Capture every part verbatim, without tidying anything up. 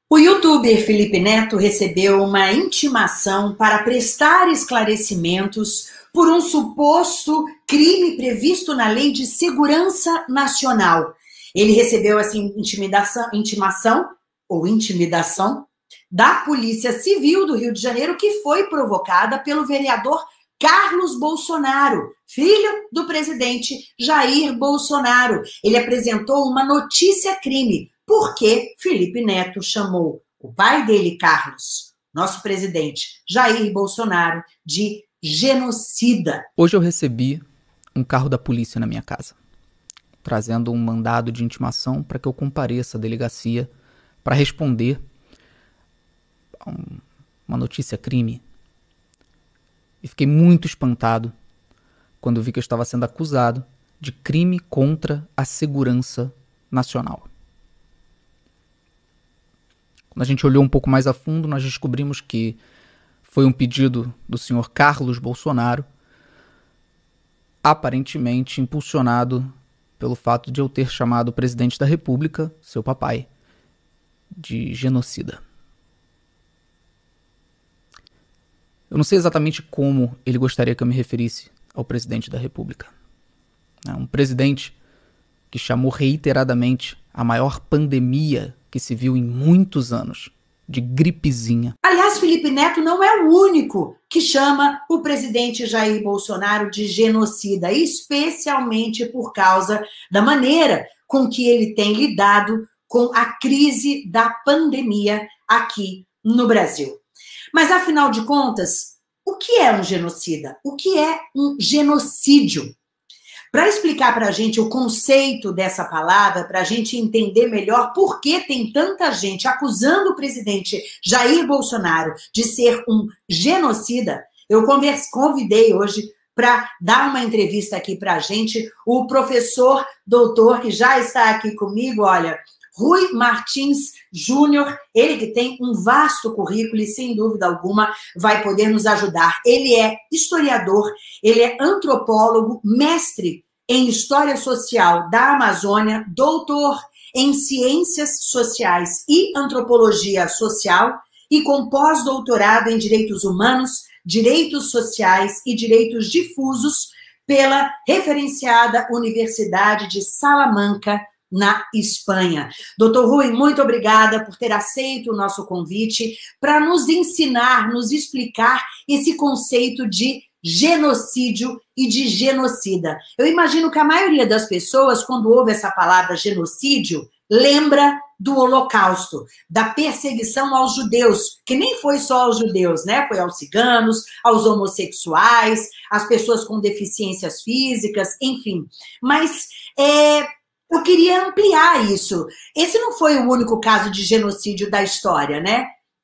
O youtuber Felipe Neto recebeu uma intimação para prestar esclarecimentos por um suposto crime previsto na Lei de Segurança Nacional. Ele recebeu essa intimidação, intimação ou intimidação da Polícia Civil do Rio de Janeiro, que foi provocada pelo vereador Carlos Bolsonaro, filho do presidente Jair Bolsonaro. Ele apresentou uma notícia-crime, porque Felipe Neto chamou o pai dele, Carlos, nosso presidente Jair Bolsonaro, de genocida. Hoje eu recebi um carro da polícia na minha casa, trazendo um mandado de intimação para que eu compareça à delegacia para responder a um, uma notícia-crime. E fiquei muito espantado quando vi que eu estava sendo acusado de crime contra a segurança nacional. Quando a gente olhou um pouco mais a fundo, nós descobrimos que foi um pedido do senhor Carlos Bolsonaro, aparentemente impulsionado pelo fato de eu ter chamado o presidente da República, seu papai, de genocida. Eu não sei exatamente como ele gostaria que eu me referisse ao presidente da República. Um presidente que chamou reiteradamente a maior pandemia que se viu em muitos anos de gripezinha. Aliás, Felipe Neto não é o único que chama o presidente Jair Bolsonaro de genocida, especialmente por causa da maneira com que ele tem lidado com a crise da pandemia aqui no Brasil. Mas, afinal de contas, o que é um genocida? O que é um genocídio? Para explicar para a gente o conceito dessa palavra, para a gente entender melhor por que tem tanta gente acusando o presidente Jair Bolsonaro de ser um genocida, eu converse, convidei hoje para dar uma entrevista aqui para a gente o professor doutor que já está aqui comigo, olha, Rui Martins Júnior, ele que tem um vasto currículo e, sem dúvida alguma, vai poder nos ajudar. Ele é historiador, ele é antropólogo, mestre em História Social da Amazônia, doutor em Ciências Sociais e Antropologia Social e com pós-doutorado em Direitos Humanos, Direitos Sociais e Direitos Difusos pela referenciada Universidade de Salamanca, na Espanha. Doutor Rui, muito obrigada por ter aceito o nosso convite para nos ensinar, nos explicar esse conceito de genocídio e de genocida. Eu imagino que a maioria das pessoas, quando ouve essa palavra genocídio, lembra do Holocausto, da perseguição aos judeus, que nem foi só aos judeus, né? Foi aos ciganos, aos homossexuais, às pessoas com deficiências físicas, enfim. Mas é, eu queria ampliar isso. Esse não foi o único caso de genocídio da história, né?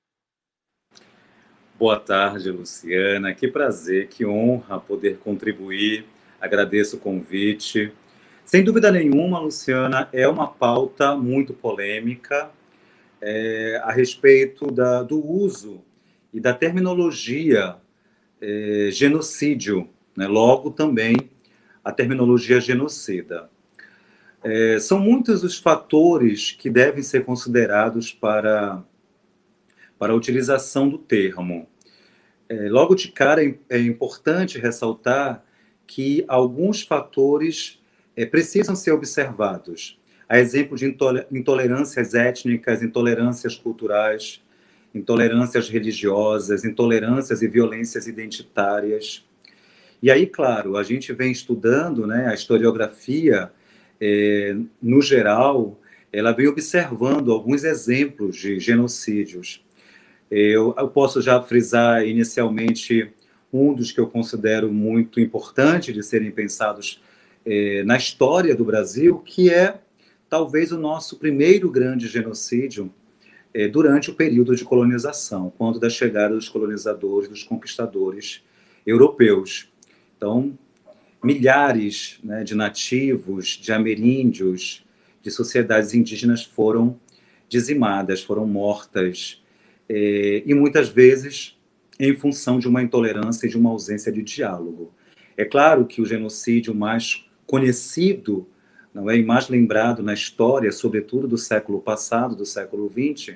Boa tarde, Luciana. Que prazer, que honra poder contribuir. Agradeço o convite. Sem dúvida nenhuma, Luciana, é uma pauta muito polêmica é, a respeito da, do uso e da terminologia é, genocídio, né? Logo também a terminologia genocida. É, são muitos os fatores que devem ser considerados para, para a utilização do termo. É, logo de cara, é, é importante ressaltar que alguns fatores é, precisam ser observados. A exemplo de intolerâncias étnicas, intolerâncias culturais, intolerâncias religiosas, intolerâncias e violências identitárias. E aí, claro, a gente vem estudando, né, a historiografia. É, no geral, ela vem observando alguns exemplos de genocídios. Eu, eu posso já frisar inicialmente um dos que eu considero muito importante de serem pensados é, na história do Brasil, que é talvez o nosso primeiro grande genocídio é, durante o período de colonização, quando da chegada dos colonizadores, dos conquistadores europeus. Então, milhares, né, de nativos, de ameríndios, de sociedades indígenas foram dizimadas, foram mortas, eh, e muitas vezes em função de uma intolerância e de uma ausência de diálogo. É claro que o genocídio mais conhecido, não é, e mais lembrado na história, sobretudo do século passado, do século vinte,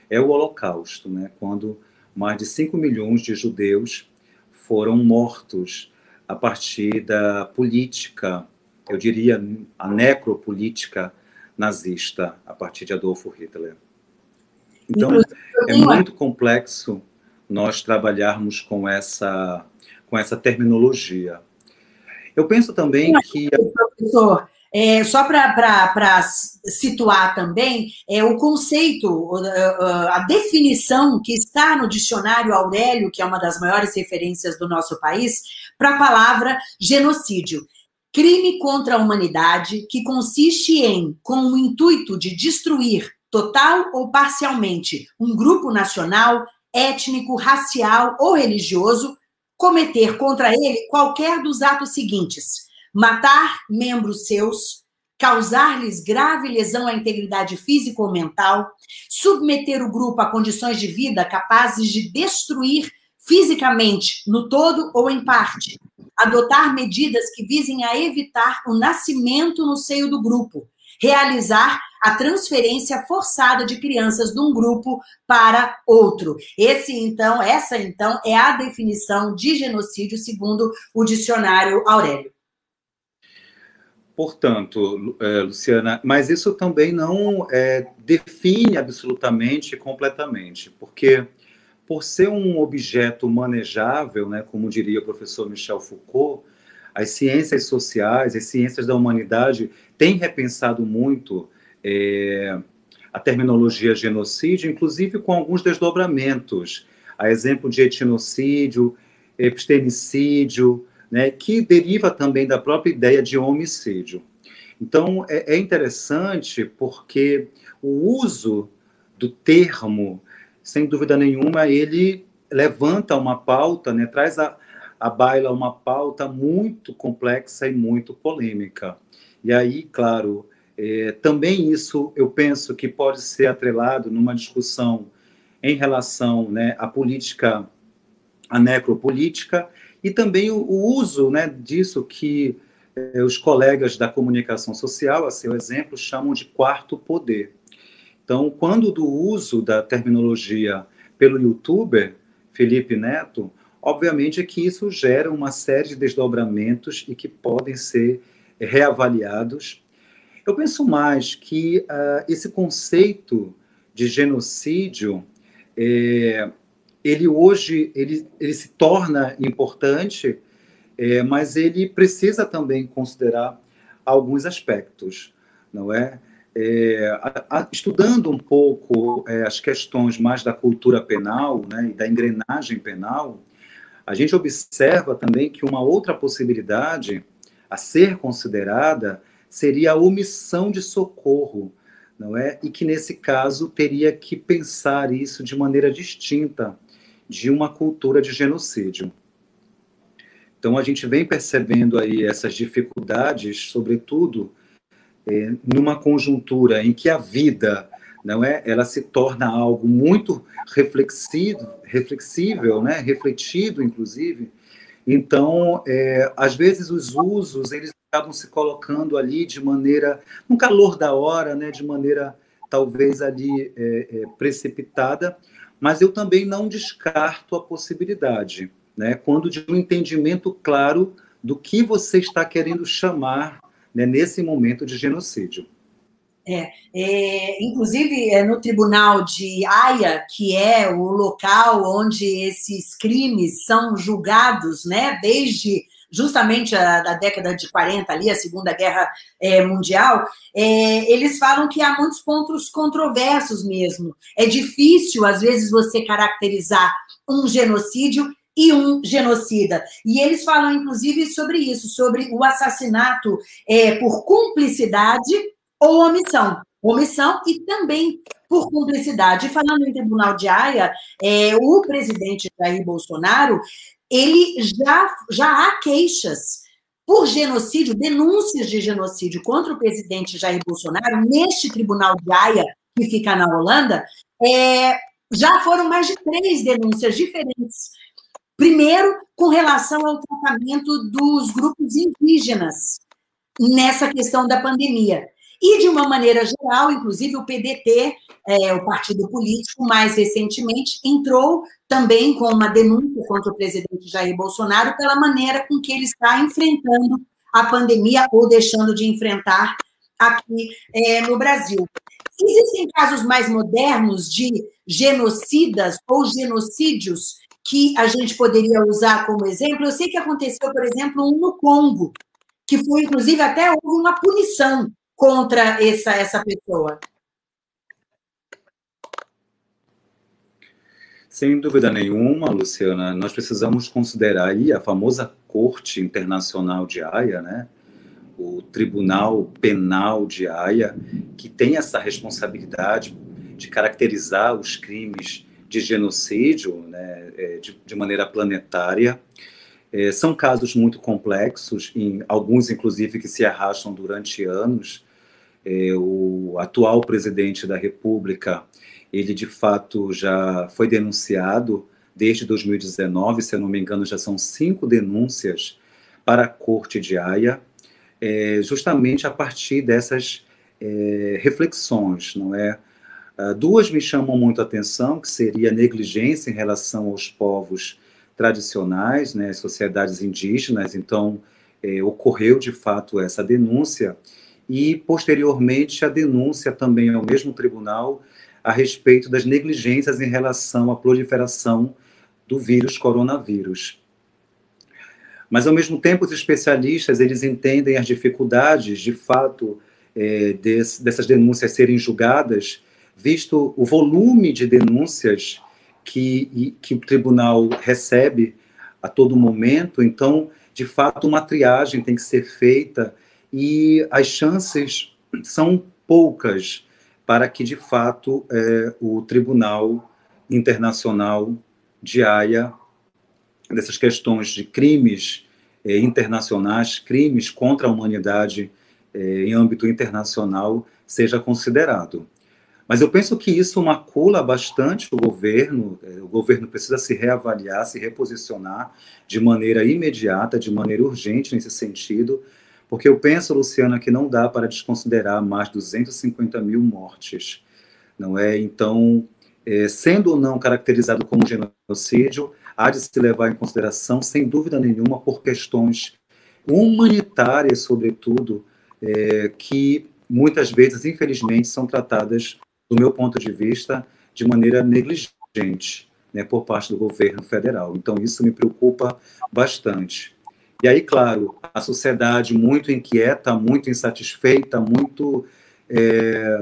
é o Holocausto, né? Quando mais de cinco milhões de judeus foram mortos a partir da política, eu diria a necropolítica nazista, a partir de Adolfo Hitler. Então, é muito complexo nós trabalharmos com essa, com essa terminologia. Eu penso também que... Professor, é, só para situar também, é, o conceito, a definição que está no dicionário Aurélio, que é uma das maiores referências do nosso país, para a palavra genocídio. Crime contra a humanidade que consiste em, com o intuito de destruir, total ou parcialmente, um grupo nacional, étnico, racial ou religioso, cometer contra ele qualquer dos atos seguintes: matar membros seus, causar-lhes grave lesão à integridade física ou mental, submeter o grupo a condições de vida capazes de destruir fisicamente, no todo ou em parte, adotar medidas que visem a evitar o nascimento no seio do grupo, realizar a transferência forçada de crianças de um grupo para outro. Esse, então, essa, então, é a definição de genocídio segundo o dicionário Aurélio. Portanto, Luciana, mas isso também não é, define absolutamente completamente, porque por ser um objeto manejável, né, como diria o professor Michel Foucault, as ciências sociais, as ciências da humanidade têm repensado muito é, a terminologia genocídio, inclusive com alguns desdobramentos, a exemplo de etnocídio, epistemicídio, né, que deriva também da própria ideia de homicídio. Então, é, é interessante porque o uso do termo, sem dúvida nenhuma, ele levanta uma pauta, né, traz a, a baila uma pauta muito complexa e muito polêmica. E aí, claro, é, também isso eu penso que pode ser atrelado numa discussão em relação, né, à política, à necropolítica, e também o, o uso, né, disso que é, os colegas da comunicação social, a seu exemplo, chamam de quarto poder. Então, quando do uso da terminologia pelo youtuber Felipe Neto, obviamente que isso gera uma série de desdobramentos e que podem ser reavaliados. Eu penso mais que uh, esse conceito de genocídio, é, ele hoje ele, ele se torna importante, é, mas ele precisa também considerar alguns aspectos, não é? É, a, a, estudando um pouco é, as questões mais da cultura penal, né, e da engrenagem penal, a gente observa também que uma outra possibilidade a ser considerada seria a omissão de socorro, não é? E que, nesse caso, teria que pensar isso de maneira distinta de uma cultura de genocídio. Então, a gente vem percebendo aí essas dificuldades, sobretudo, é, numa conjuntura em que a vida, não é? Ela se torna algo muito reflexivo, reflexível, né? Refletido, inclusive. Então, é, às vezes, os usos, eles acabam se colocando ali de maneira, no calor da hora, né? De maneira, talvez, ali é, é, precipitada, mas eu também não descarto a possibilidade, né? Quando de um entendimento claro do que você está querendo chamar, né, nesse momento de genocídio. É, é, inclusive, é, no Tribunal de Haia, que é o local onde esses crimes são julgados, né, desde justamente a, a década de quarenta, ali, a Segunda Guerra é, Mundial, é, eles falam que há muitos pontos controversos mesmo. É difícil, às vezes, você caracterizar um genocídio e um genocida. E eles falam, inclusive, sobre isso, sobre o assassinato é, por cumplicidade ou omissão. Omissão e também por cumplicidade. E falando em Tribunal de Haia, é, o presidente Jair Bolsonaro, ele já, já há queixas por genocídio, denúncias de genocídio contra o presidente Jair Bolsonaro, neste Tribunal de Haia, que fica na Holanda, é, já foram mais de três denúncias diferentes. Primeiro, com relação ao tratamento dos grupos indígenas nessa questão da pandemia. E, de uma maneira geral, inclusive o P D T, é, o partido político, mais recentemente, entrou também com uma denúncia contra o presidente Jair Bolsonaro pela maneira com que ele está enfrentando a pandemia ou deixando de enfrentar aqui é, no Brasil. Existem casos mais modernos de genocidas ou genocídios que a gente poderia usar como exemplo? Eu sei que aconteceu, por exemplo, um no Congo, que foi, inclusive, até houve uma punição contra essa, essa pessoa. Sem dúvida nenhuma, Luciana, nós precisamos considerar aí a famosa Corte Internacional de Haia, né? O Tribunal Penal de Haia, que tem essa responsabilidade de caracterizar os crimes de genocídio, né, de, de maneira planetária. É, são casos muito complexos, em, alguns, inclusive, que se arrastam durante anos. É, o atual presidente da República, ele, de fato, já foi denunciado desde dois mil e dezenove, se eu não me engano, já são cinco denúncias para a Corte de Haia, É, justamente a partir dessas é, reflexões, não é? Ah, duas me chamam muito a atenção, que seria a negligência em relação aos povos tradicionais, né, sociedades indígenas. Então, é, ocorreu de fato essa denúncia e, posteriormente, a denúncia também ao mesmo tribunal a respeito das negligências em relação à proliferação do vírus coronavírus. Mas, ao mesmo tempo, os especialistas eles entendem as dificuldades, de fato, é, desse, dessas denúncias serem julgadas, visto o volume de denúncias que, que o tribunal recebe a todo momento. Então, de fato, uma triagem tem que ser feita e as chances são poucas para que, de fato, é, o Tribunal Internacional de Haia, dessas questões de crimes eh, internacionais, crimes contra a humanidade eh, em âmbito internacional, seja considerado. Mas eu penso que isso macula bastante o governo, eh, o governo precisa se reavaliar, se reposicionar de maneira imediata, de maneira urgente nesse sentido, porque eu penso, Luciana, que não dá para desconsiderar mais duzentas e cinquenta mil mortes, não é? Então, eh, sendo ou não caracterizado como genocídio, há de se levar em consideração, sem dúvida nenhuma, por questões humanitárias, sobretudo, é, que muitas vezes, infelizmente, são tratadas, do meu ponto de vista, de maneira negligente, né, por parte do governo federal. Então, isso me preocupa bastante. E aí, claro, a sociedade muito inquieta, muito insatisfeita, muito é,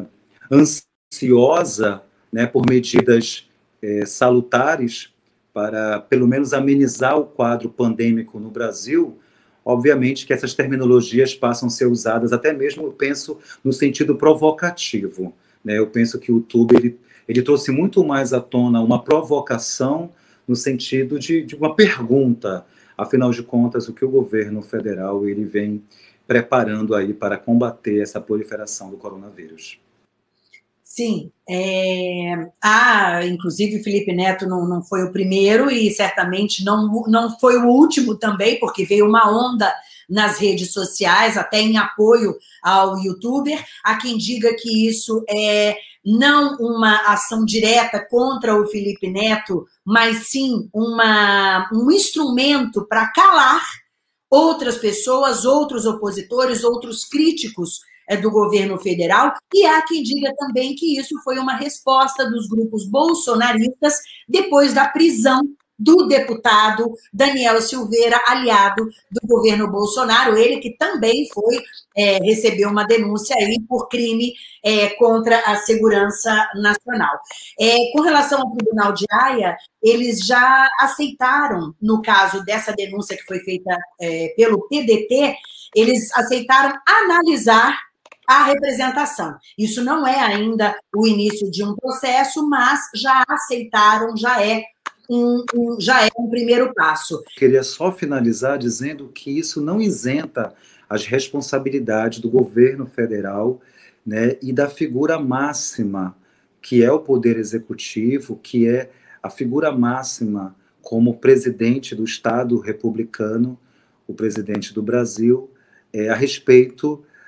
ansiosa, né, por medidas é, salutares, para, pelo menos, amenizar o quadro pandêmico no Brasil. Obviamente que essas terminologias passam a ser usadas, até mesmo, eu penso, no sentido provocativo, né? Eu penso que o YouTube ele, ele trouxe muito mais à tona uma provocação no sentido de, de uma pergunta. Afinal de contas, o que o governo federal ele vem preparando aí para combater essa proliferação do coronavírus? Sim, é, ah, inclusive Felipe Neto não, não foi o primeiro e certamente não, não foi o último também, porque veio uma onda nas redes sociais, até em apoio ao youtuber. Há quem diga que isso é não uma ação direta contra o Felipe Neto, mas sim uma, um instrumento para calar outras pessoas, outros opositores, outros críticos do governo federal, e há quem diga também que isso foi uma resposta dos grupos bolsonaristas depois da prisão do deputado Daniel Silveira, aliado do governo Bolsonaro, ele que também foi, é, recebeu uma denúncia aí por crime é, contra a segurança nacional. É, com relação ao Tribunal de Haia, eles já aceitaram, no caso dessa denúncia que foi feita é, pelo P D T, eles aceitaram analisar a representação. Isso não é ainda o início de um processo, mas já aceitaram, já é um, um, já é um primeiro passo. Queria só finalizar dizendo que isso não isenta as responsabilidades do governo federal, né, e da figura máxima, que é o Poder Executivo, que é a figura máxima como presidente do Estado republicano, o presidente do Brasil, é, a respeito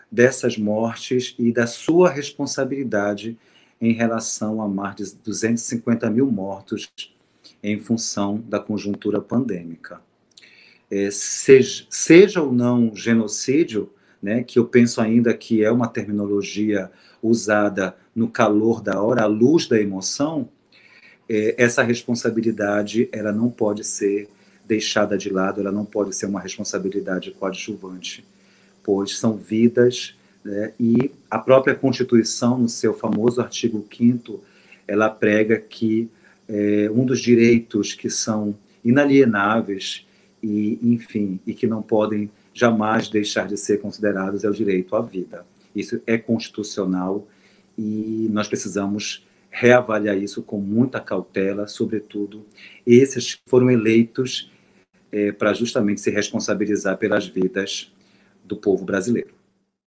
dessas mortes e da sua responsabilidade em relação a mais de duzentos e cinquenta mil mortos em função da conjuntura pandêmica. É, seja, seja ou não genocídio, né, que eu penso ainda que é uma terminologia usada no calor da hora, à luz da emoção, é, essa responsabilidade ela não pode ser deixada de lado, ela não pode ser uma responsabilidade coadjuvante, pois são vidas, né, e a própria Constituição, no seu famoso artigo quinto, ela prega que é, um dos direitos que são inalienáveis e, enfim, e que não podem jamais deixar de ser considerados é o direito à vida. Isso é constitucional e nós precisamos reavaliar isso com muita cautela, sobretudo esses que foram eleitos é, para justamente se responsabilizar pelas vidas do povo brasileiro.